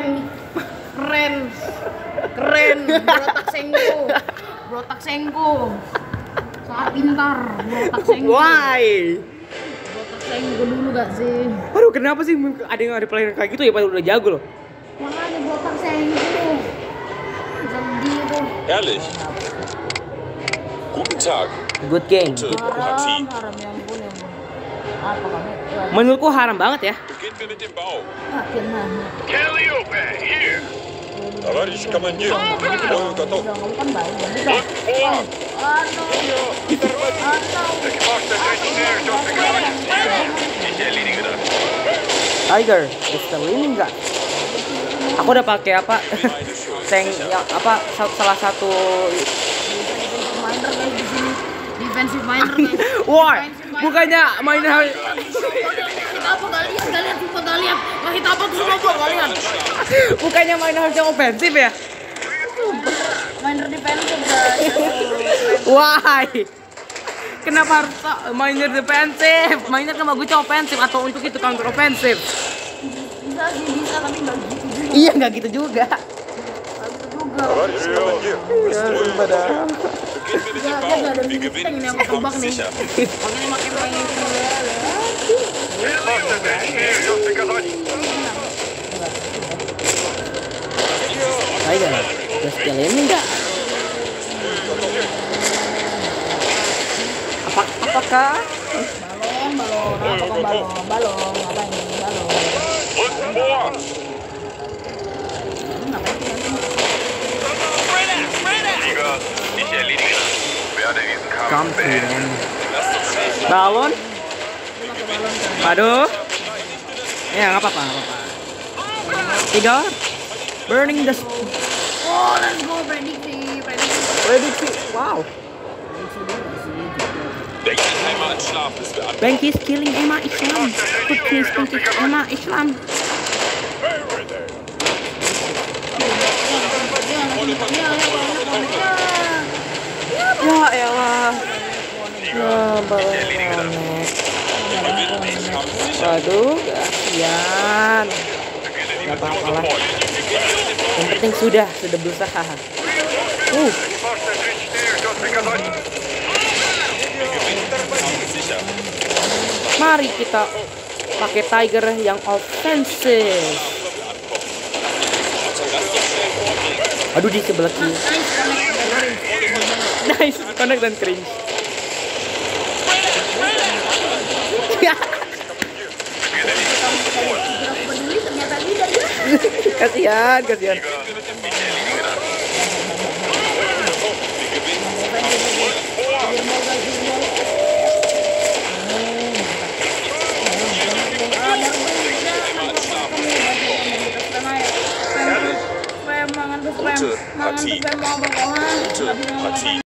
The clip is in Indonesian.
keren, keren, keren. Brotak Sengko, sangat pintar. Brotak Sengko. Why? Brotak Sengko dulu gak sih? Aduh, kenapa sih ada yang ada pelayanan kayak gitu ya, padahal udah jago loh. Makanya Brotak Sengko. Sedih tuh. Ehrlich. Guten Tag. Good game. Partie. Haram ya ampun ya ampun. Apa kami? Menurutku haram banget ya. Beginnen wir mit dem Bau. Akhirnya. Calliope, here! Товарищ командир, бою готов. Udah kamu kan baik banget. Экипаж Т-34 ждет приказания. Несите Ленинград. Tiger, Mr. Leningrad. Aku udah pakai apa? Tank yang apa? Salah satu. Miner guys di sini. Defensive miner guys. Wah, bukannya main hal. Kita apa kalian sumpah kalian. Wah, kita apa tuh semua kalian. Bukannya main hal yang ofensif ya? Miner defensive guys. Why? Kenapa harus miner defensif? Miner kan bagusnya ofensif atau untuk itu counter ofensif? Bisa sih bisa tapi nggak gitu juga. Iya, nggak gitu juga. Товарищ командир, пристроим батарею. Beginnen wir mit dem Dia Bau. nggak ada Wir minute gewinnen tank yang sie ketebak haben nih. sicher. Makanya makin main itu. Экипаж Т-34 ждет приказаний. Tiger, Mr. Leningrad. Apakah? Balon, apa ini? Balon. Rücken vor! Sieger, ich erledige das. Werde diesen Kampf beenden. Balon? Aduh. Ya, nggak apa-apa, nggak apa-apa. Tiger, burning the Oh, let's go prediksi. Wow. Denken einmal an Schlaf, bis wir ankommen. Banky is killing Emma Islam. Good kills Banky Emma Islam. Ya elah. Ya balon. Waduh, kasihan. Gak apa-apa lah. Yang penting sudah berusaha. Экипаж Т-34 ждет приказаний. Sicher. Mari kita pakai Tiger yang ofensif. Aduh, di sebelah kiri. Nice, connect dan cringe. Kasihan. Gute Partie. Gute Partie.